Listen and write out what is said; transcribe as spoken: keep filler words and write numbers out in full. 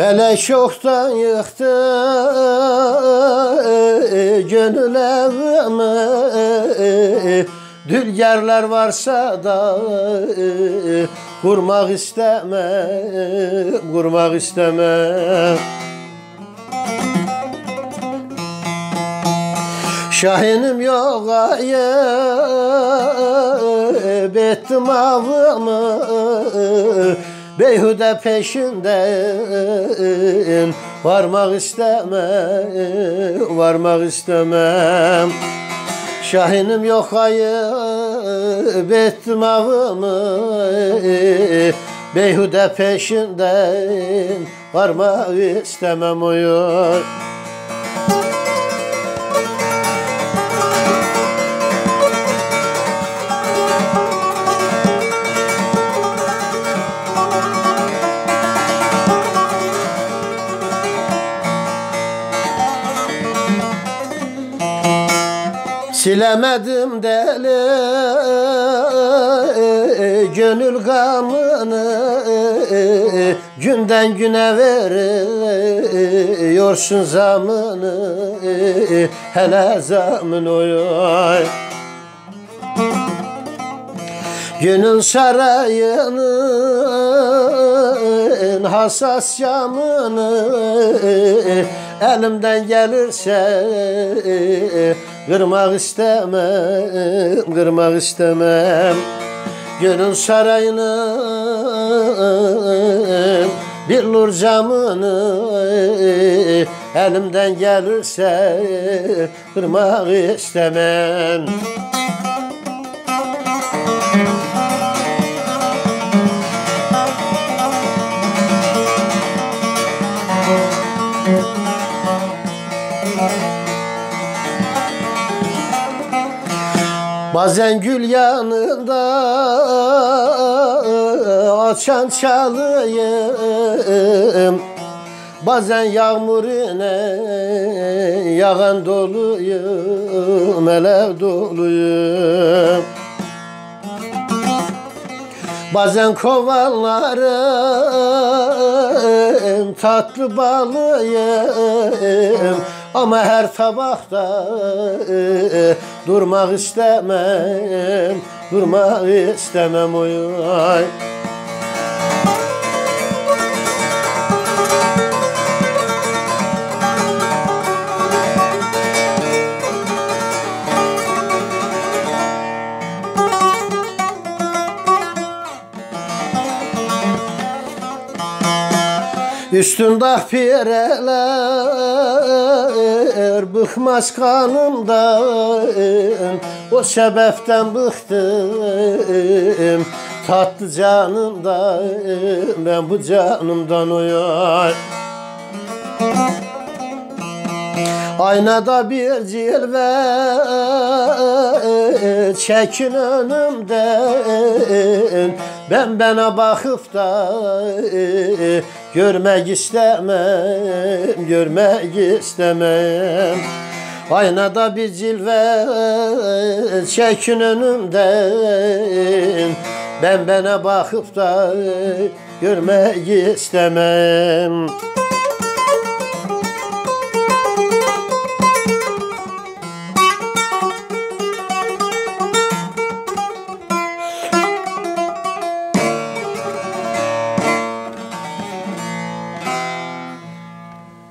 Felek çoktan yıktı gönül evimi. Dülgerler varsa da kurmak istemem, kurmak istemem. Şahinim yok ayıp ettim avımı. Beyhude peşinden varmak istemem, varmak istemem. Şahinim yok ayıp ettim avımı. Beyhude peşinden varmak istemem oy. Silemedim deli gönül gamını. Günden güne veriyorsun zamını. Hele zamın oy. Gönül sarayının hassas camını elimden gelirse kırmak istemem, kırmak istemem. Gönül sarayının billur camını elimden gelirse kırmak istemem. Bazen gül yanında açan çalıyım. Bazen yağmur ine yağan doluyum, ele doluyum. Bazen kovanların tatlı balıyım. Ama her tabakta durmak istemem, durmak istemem oy. Üstünde pireler bıkmaz kanımdan. O sebepten bıktım tatlı canımdan. Ben bu canımdan uyar. Aynada bir cilve çekin önümden. Ben bana bakıp da görmek istemem, görmek istemem. Aynada bir cilve çekin önümden. Ben bana bakıp da görmek istemem.